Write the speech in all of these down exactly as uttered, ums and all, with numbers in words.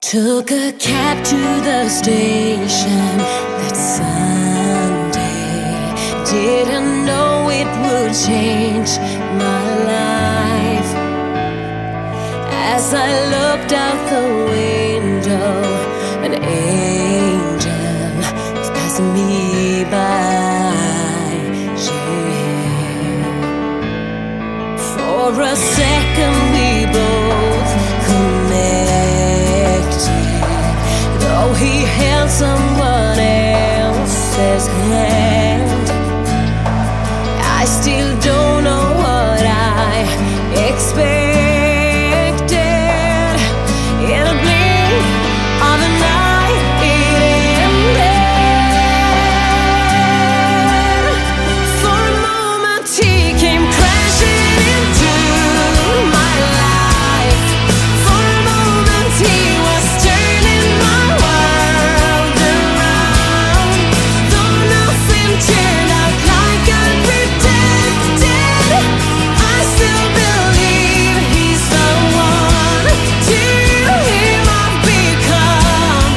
Took a cab to the station that Sunday. Didn't know it would change my life. As I looked out the window, an angel was passing me by. Yeah. For a second we both though he held someone else's hand, I still don't know what I expected. In a blink of an eye, it ended. For a moment he came crashing into my life. For a moment he was turning my world around. Though nothing turned out like I predicted, I still believe he's the one. To him I've become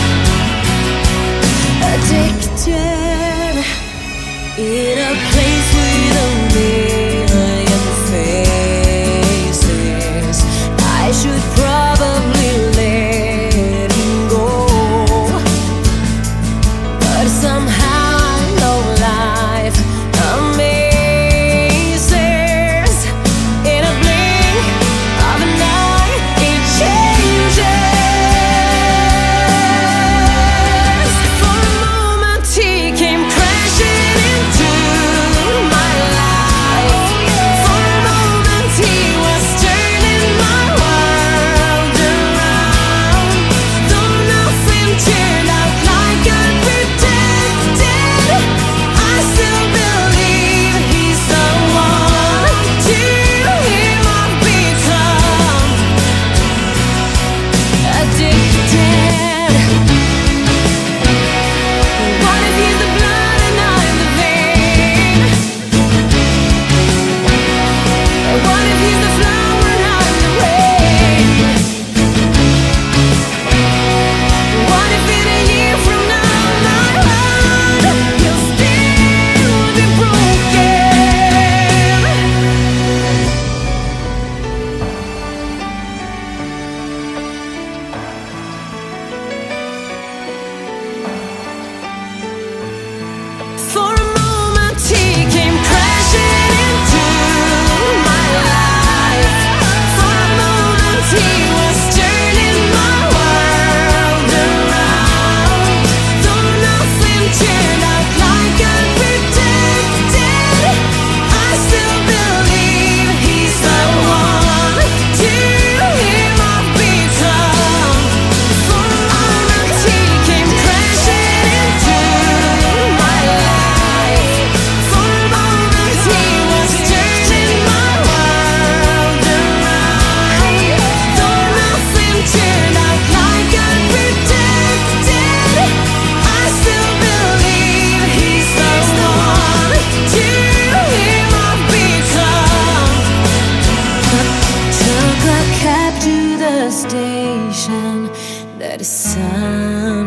addicted. In a place with a million faces, I should probably let him go, but somehow I know life amazes. In a blink of an eye, it changes. For a moment he came crashing into my life. For a moment he was turning my world around. Though nothing turned out like I predicted, I still believe he's the one. To him I've become addicted. What if he's the blood and I'm the vein? What if he's the flower and I'm the rain? What if in a year from now my heart will still be broken? For a moment he came crashing into my life. For a moment he was turning my world around. Though nothing turned out like I predicted, I still believe he's the one. To him I've become. For a moment he came crashing into my life. For a moment he was turning my world around. Though nothing turned out like I predicted, I still believe he's the one. To him I've become. Took a cab to the station that Sunday.